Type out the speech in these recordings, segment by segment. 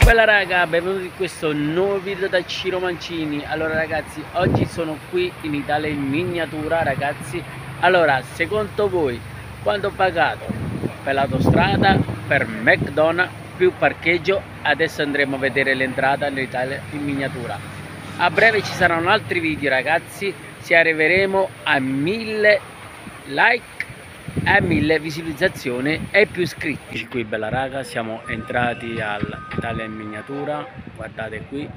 Bella raga, benvenuti in questo nuovo video da Ciro Mancini. Allora ragazzi, oggi sono qui in Italia in miniatura ragazzi. Allora, secondo voi quanto ho pagato per l'autostrada, per McDonald's più parcheggio? Adesso andremo a vedere l'entrata in Italia in miniatura. A breve ci saranno altri video ragazzi, ci arriveremo a 1000 like, a 1000 visualizzazioni e più iscritti. Qui bella raga, siamo entrati all'Italia in miniatura, guardate qui.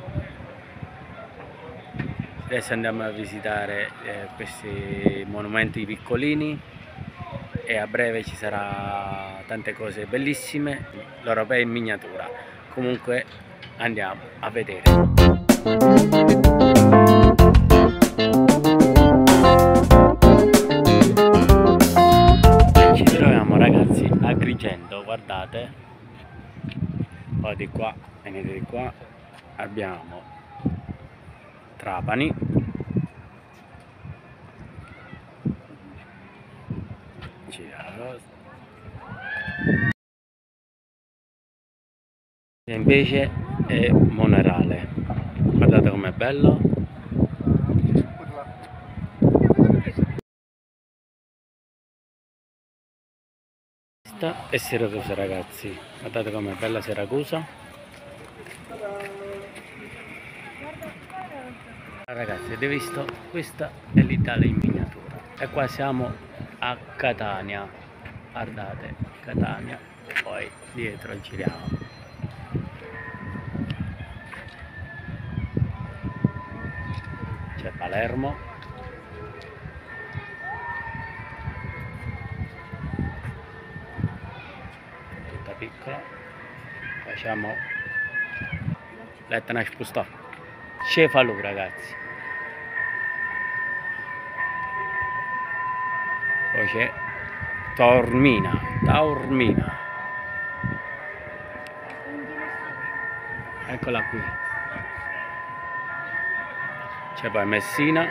Adesso andiamo a visitare questi monumenti piccolini e a breve ci sarà tante cose bellissime, l'Europea in miniatura. Comunque andiamo a vedere. Ragazzi, Agrigento, guardate, poi di qua, venite di qua, abbiamo Trapani, e invece è Monreale, guardate com'è bello. E Siracusa ragazzi, guardate com'è bella Siracusa. Ragazzi, avete visto? Questa è l'Italia in miniatura e qua siamo a Catania, guardate Catania, poi dietro giriamo, c'è Palermo, piccola, facciamo l'Etna spostata, Cefalù ragazzi, poi c'è Taormina, eccola qui, c'è poi Messina,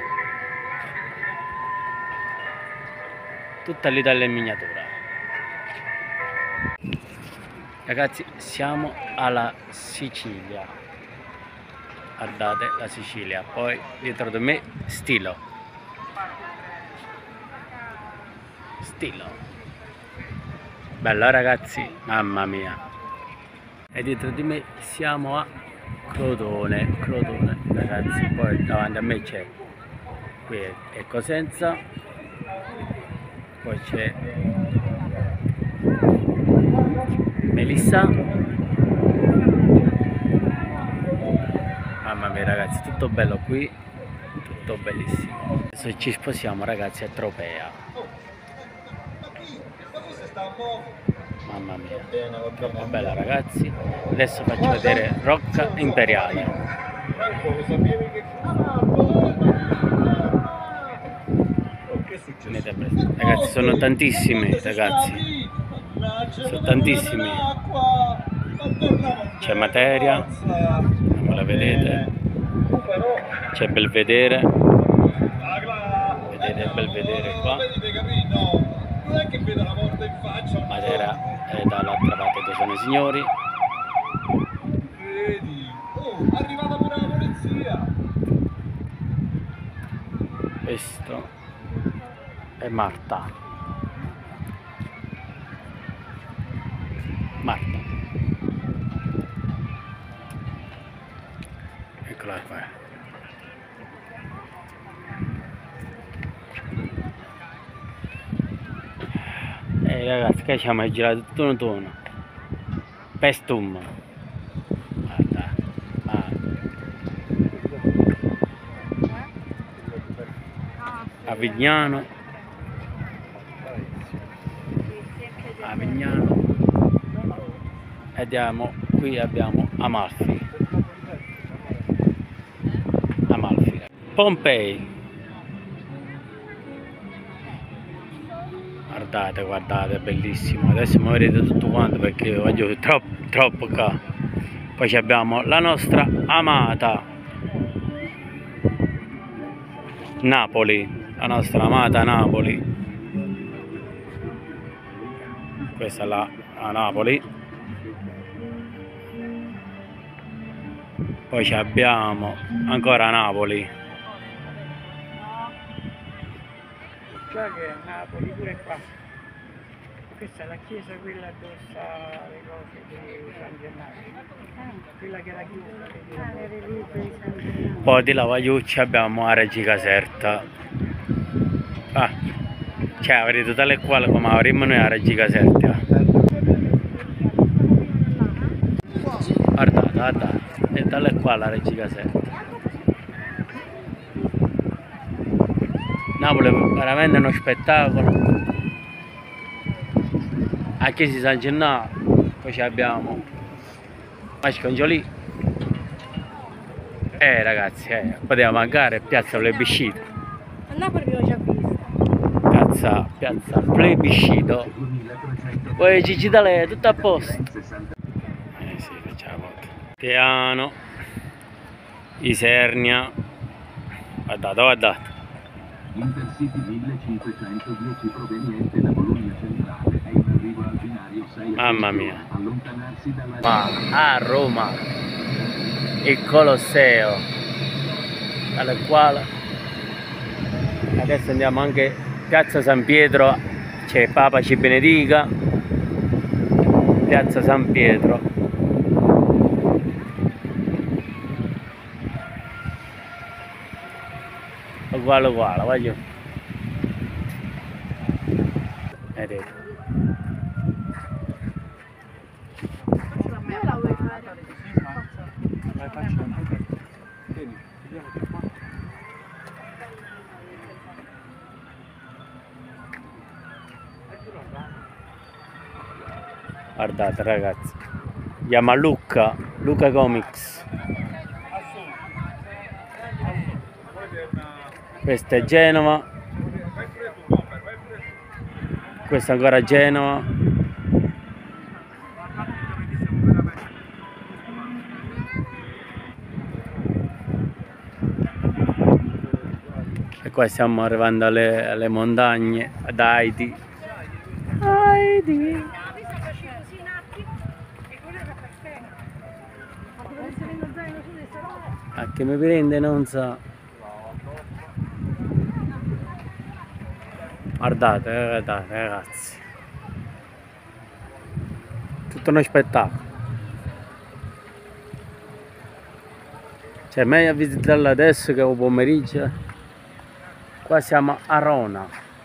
tutta l'Italia in miniatura. Ragazzi, siamo alla Sicilia, guardate la Sicilia, poi dietro di me Stilo, bello ragazzi, mamma mia, e dietro di me siamo a Crotone ragazzi, poi davanti a me c'è, qui è Cosenza, poi c'è Melissa, mamma mia ragazzi, tutto bello qui, tutto bellissimo. Adesso ci sposiamo ragazzi a Tropea, mamma mia, troppo bella ragazzi. Adesso faccio vedere Rocca Imperiale. Ragazzi, sono tantissimi ragazzi, sono tantissimi, c'è Materia, non la vedete, c'è Belvedere, vedete il Belvedere qua, Matera è dall'altra parte dove sono i signori, arrivata pure la polizia, questo è Marta, eccola qua. Ragazzi, che siamo girati tutto un tono, Pestum, guarda, Avignano, e andiamo, qui abbiamo Amalfi, Pompei, guardate, è bellissimo. Adesso muoverete tutto quanto perché voglio troppo qua. Poi abbiamo la nostra amata Napoli, la nostra amata Napoli, questa è la Napoli, Poi ci abbiamo ancora Napoli. Già che a Napoli pure qua. Questa è la chiesa quella dove sta le cose di San Gennaro. Quella che era chiusa. Le reliquie di San Gennaro. Poi di là Vaiucci abbiamo la Reggi Caserta. Ah, cioè avrete tale e quale come avremmo noi a Reggi Caserta. Guardate, guardate, è tale e quale la Reggi Caserta. Napoli è veramente uno spettacolo. A Chiesa di San Gennaro, poi ci abbiamo Mascongiolì. Ragazzi, poteva mancare Piazza Plebiscito. A Napoli l'ho già vista. Piazza Plebiscito. Poi Gigi D'Alè, tutto a posto. Sì, facciamo. Piano. Isernia. Guardate, guardate. Intercity 1510 proveniente da Bologna Centrale è in arrivo al binario 6. Mamma mia. Allontanarsi dalla Ma a Roma il Colosseo, tale quale. Adesso andiamo anche Piazza San Pietro, c'è Papa ci benedica. Piazza San Pietro. Uguale uguale, voglio. Vedete. Guardate ragazzi, chiama Luca Comics. Questa è Genova, questa ancora Genova. E qua stiamo arrivando alle montagne, ad Haiti. Haiti. A che mi prende non so. Guardate, guardate ragazzi, tutto uno spettacolo. Cioè meglio visitarla adesso che pomeriggio. Qua siamo a Rona,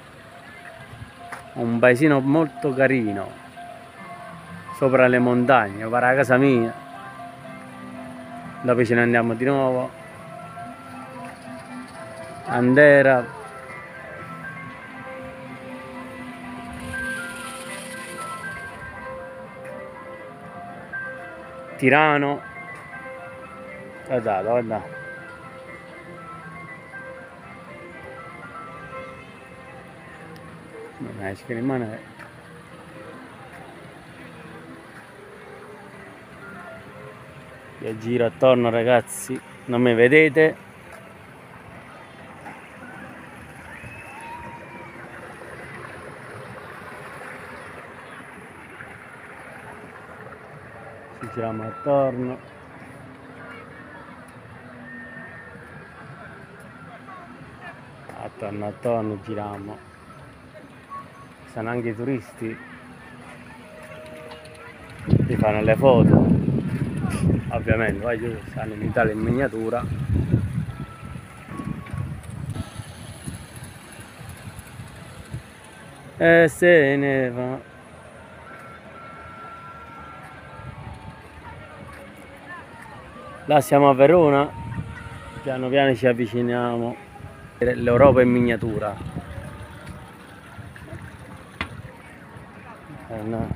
un paesino molto carino sopra le montagne, guarda la casa mia. Dopo ce ne andiamo di nuovo. Andera. Tirano. Guardate, guardate. Non esce che rimane. Io giro attorno ragazzi, non mi vedete. Ci giriamo attorno. Attorno giriamo. Ci sono anche i turisti che fanno le foto. Ovviamente poi giù stanno in Italia in miniatura. E se ne va. Là siamo a Verona, piano piano ci avviciniamo. L'Europa in miniatura. No.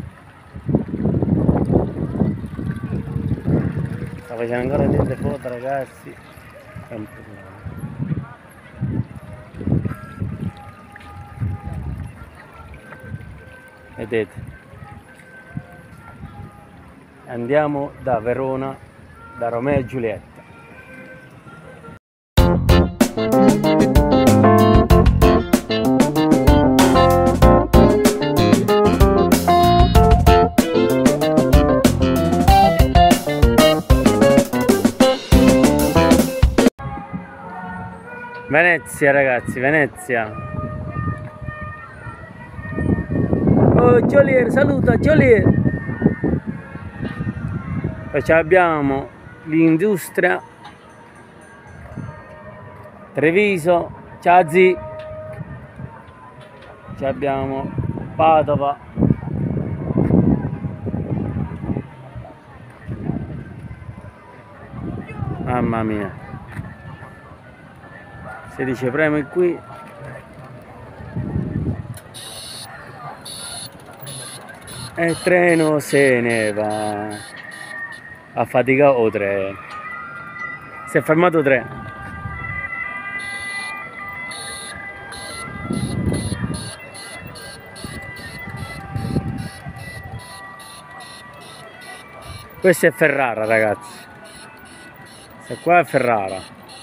Sto facendo ancora delle foto ragazzi. Vedete? Andiamo da Verona, da Romeo e Giulietta. Venezia ragazzi, Venezia. Oh Joliet, saluta Joliet. Poi abbiamo l'industria, Treviso, ciao zi. Ci abbiamo Padova. Mamma mia. Si dice premi qui. E il treno se ne va. Affaticato o treno. Si è fermato treno. Questo è Ferrara ragazzi. Questo qua è Ferrara.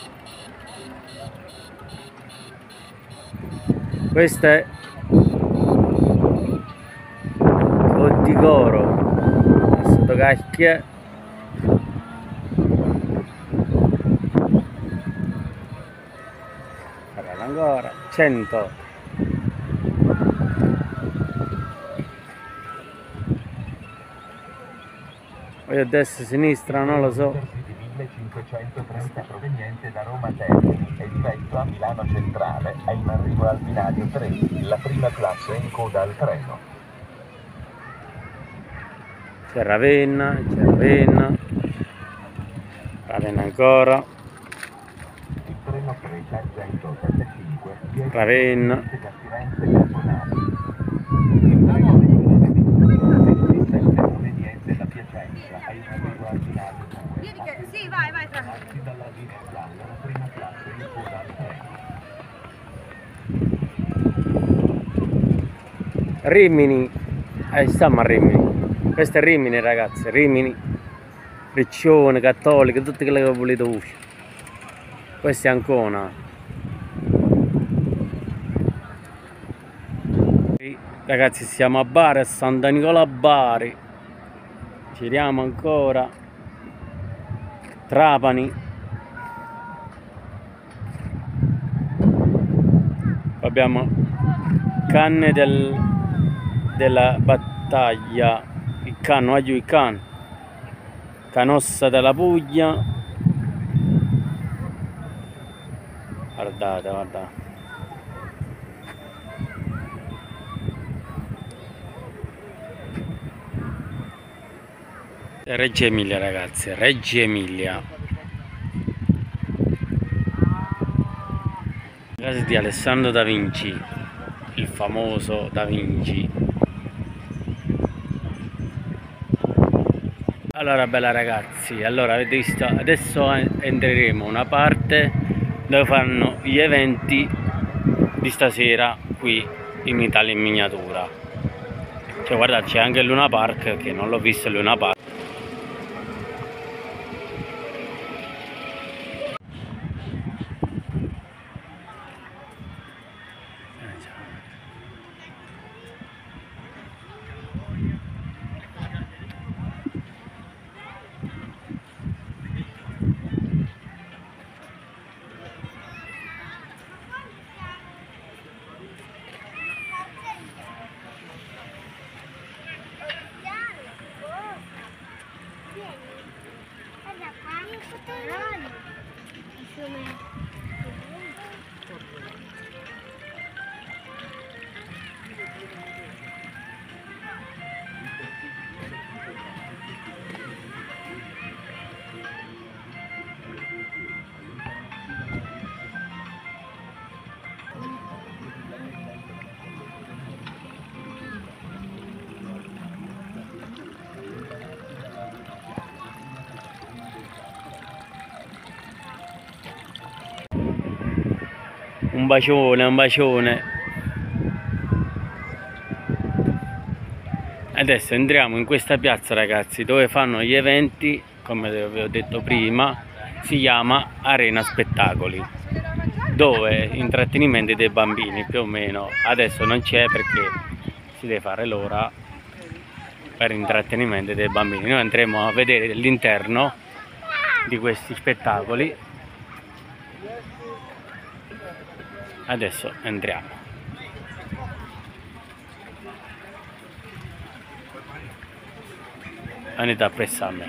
Questo è Cotticoro. Sotto cacchie. Guardate ancora. 100. Poi a destra e a sinistra non lo so. 1530 proveniente da Roma Termini e diretto a Milano Centrale, è in arrivo al binario 3, la prima classe in coda al treno. C'è Ravenna, Ravenna ancora, Il treno 375 Ravenna, da Firenze Caponati. Il treno 27 proveniente da Piacenza, è in arrivo al binario 2. Sì, vai, Parti dalla linea gialla, la prima classe in coda al treno. Rimini, stiamo a Rimini, questo è Rimini ragazzi, Rimini, Riccione, Cattolica, tutte quelle che volete voi. Questo è Ancona. Ragazzi siamo a Bari, a Santa Nicola Bari, giriamo ancora, Trapani, abbiamo Canne della Battaglia, il Canno, il Can, Canossa della Puglia, guardate, guardate. Reggio Emilia ragazzi, Reggio Emilia. Casa di Alessandro da Vinci, il famoso Da Vinci. Allora bella ragazzi, allora avete visto, adesso entreremo una parte dove fanno gli eventi di stasera qui in Italia in miniatura. Cioè guardate, c'è anche il Luna Park, che non l'ho visto il Luna Park. Un bacione, un bacione. Adesso entriamo in questa piazza ragazzi, dove fanno gli eventi, come vi ho detto prima, si chiama Arena Spettacoli, dove intrattenimenti dei bambini più o meno. Adesso non c'è perché si deve fare l'ora per intrattenimento dei bambini. Noi andremo a vedere l'interno di questi spettacoli. adesso entriamo. Venite appresso a me.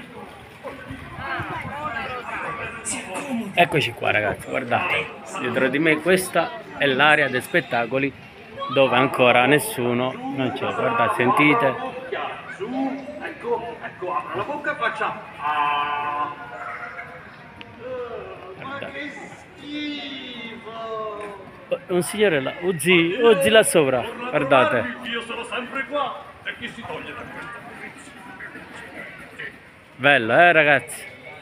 Eccoci qua ragazzi, guardate, dietro di me questa è l'area dei spettacoli dove ancora nessuno non c'è. Guardate, sentite. Ecco, apro la bocca e faccia. Guardate. Un signore là, Uzi là sopra, guardate. Io sono sempre qua. E chi si toglie da questo? Bello, ragazzi?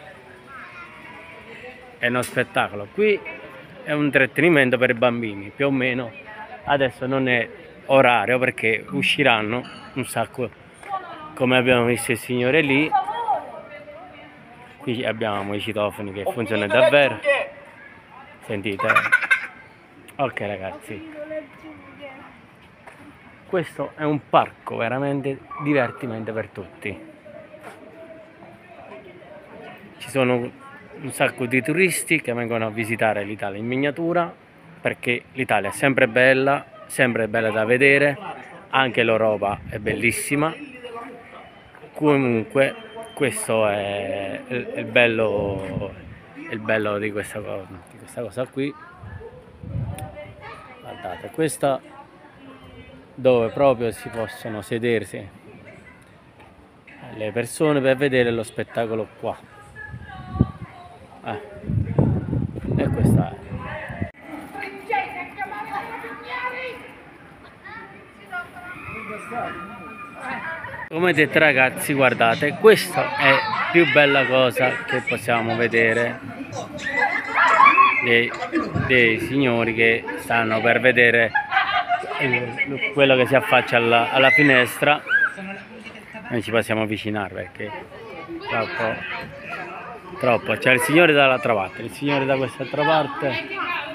È uno spettacolo. Qui è un intrattenimento per i bambini, più o meno. Adesso non è orario perché usciranno un sacco, come abbiamo visto il signore lì. Qui abbiamo i citofoni che funzionano davvero. Sentite? Ok ragazzi. Questo è un parco veramente divertimento per tutti. Ci sono un sacco di turisti che vengono a visitare l'Italia in miniatura perché l'Italia è sempre bella da vedere, anche l'Europa è bellissima. Comunque questo è il bello di questa cosa qui. Guardate, questa dove proprio si possono sedersi le persone per vedere lo spettacolo qua. E questa è. Come detto ragazzi, guardate, questa è la più bella cosa che possiamo vedere dei signori che stanno per vedere quello che si affaccia alla finestra. Noi ci possiamo avvicinare perché troppo. C'è il signore dall'altra parte, il signore da quest'altra parte.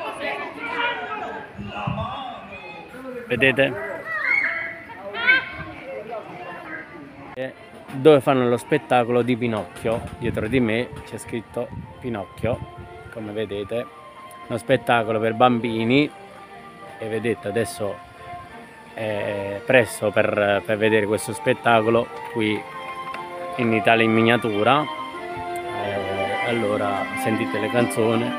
Vedete? Dove fanno lo spettacolo di Pinocchio. Dietro di me c'è scritto Pinocchio, come vedete. Uno spettacolo per bambini. E vedete adesso è presto per vedere questo spettacolo qui in Italia in miniatura. Allora sentite le canzoni.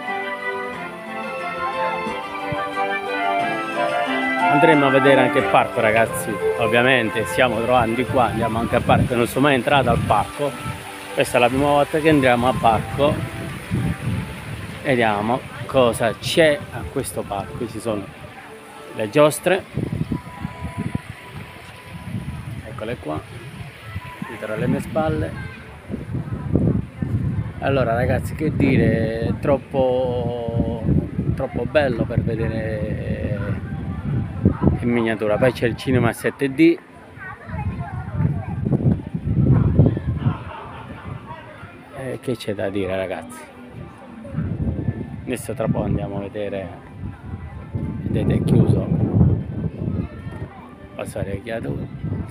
Andremo a vedere anche il parco ragazzi, ovviamente stiamo trovando qua, andiamo anche al parco, non sono mai entrato al parco, questa è la prima volta che andiamo al parco. Vediamo cosa c'è a questo parco. Ci sono le giostre, eccole qua, dietro alle mie spalle. Allora ragazzi, che dire, è troppo bello per vedere in miniatura. Poi c'è il cinema 7D. Che c'è da dire ragazzi? Adesso tra poco andiamo a vedere. Vedete, è chiuso. Passare le chiature.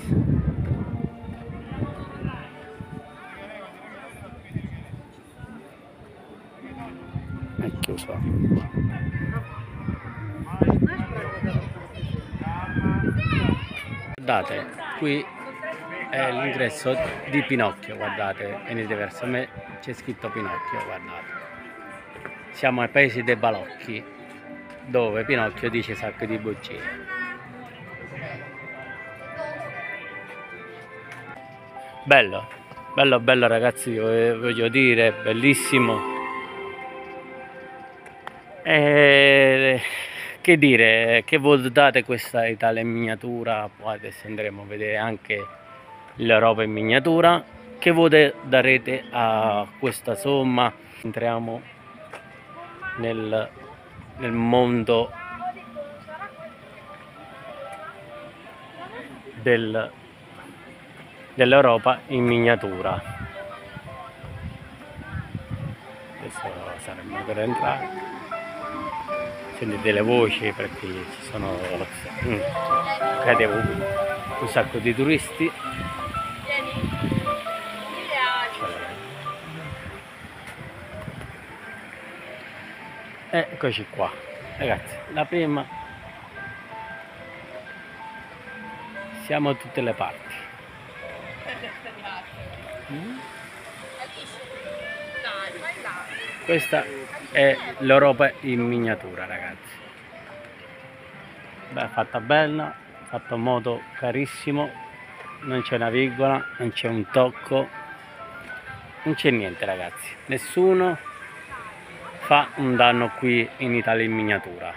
È chiuso. Guardate, qui è l'ingresso di Pinocchio, guardate, venite verso me, c'è scritto Pinocchio, guardate. Siamo ai paesi dei balocchi, dove Pinocchio dice sacco di bugie. Bello ragazzi, voglio dire, bellissimo. Che dire, che voto date questa Italia in miniatura? Poi adesso andremo a vedere anche l'Europa in miniatura. Che voto darete a questa somma? Entriamo nel mondo dell'Europa in miniatura. Adesso saremmo per entrare. Sentite le voci perché ci sono un sacco di turisti. Eccoci qua. Ragazzi, la prima, siamo a tutte le parti. Questa è l'Europa in miniatura, ragazzi. Beh, fatta bella, fatta in modo carissimo, non c'è una virgola, non c'è un tocco, non c'è niente, ragazzi. Nessuno fa un danno qui in Italia in miniatura.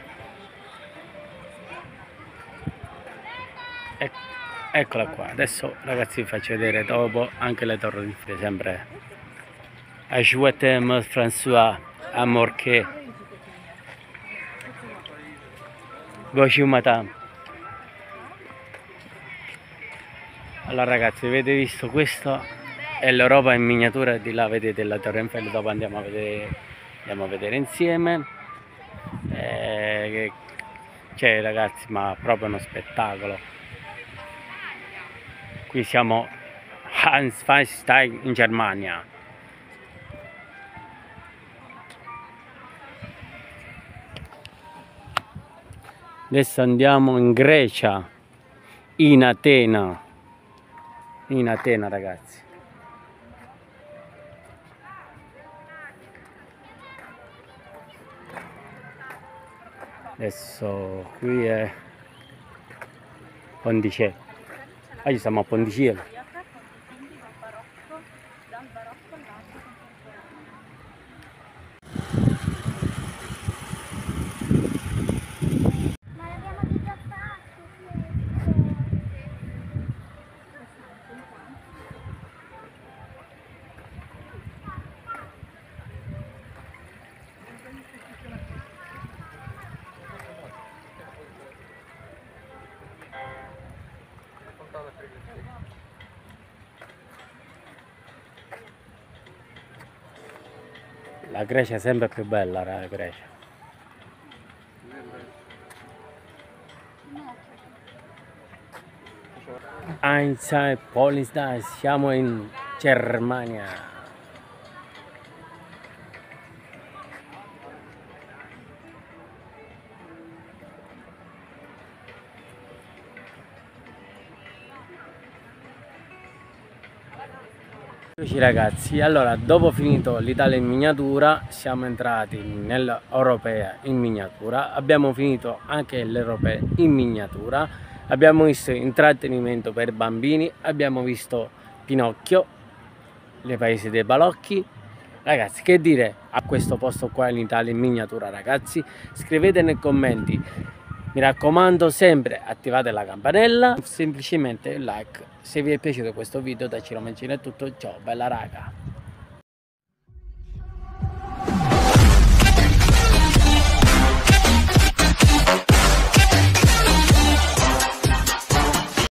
Eccola qua. Adesso, ragazzi, vi faccio vedere dopo anche le torri di Eiffel, sempre a Jouetem François a Morquet. Bonjour madame. Allora ragazzi, avete visto, questo è l'Europa in miniatura, di là vedete la Torre Eiffel, dopo andiamo a vedere insieme. Cioè ragazzi, ma proprio uno spettacolo. Qui siamo Hans Feinstein in Germania. Adesso andiamo in Grecia, in Atena, ragazzi. Adesso qui è Ponticello. Oggi siamo a Ponticello. La Grecia è sempre più bella, la Grecia. Einsheim, Polisdam, siamo in Germania. Ragazzi, allora dopo finito l'Italia in miniatura siamo entrati nell'Europea in miniatura, abbiamo finito anche l'Europea in miniatura, abbiamo visto intrattenimento per bambini, abbiamo visto Pinocchio, le paesi dei balocchi. Ragazzi, che dire a questo posto qua in Italia in miniatura, ragazzi? Scrivete nei commenti, mi raccomando, sempre attivate la campanella, semplicemente like. Se vi è piaciuto questo video da Ciro Mancini è tutto, ciao bella raga.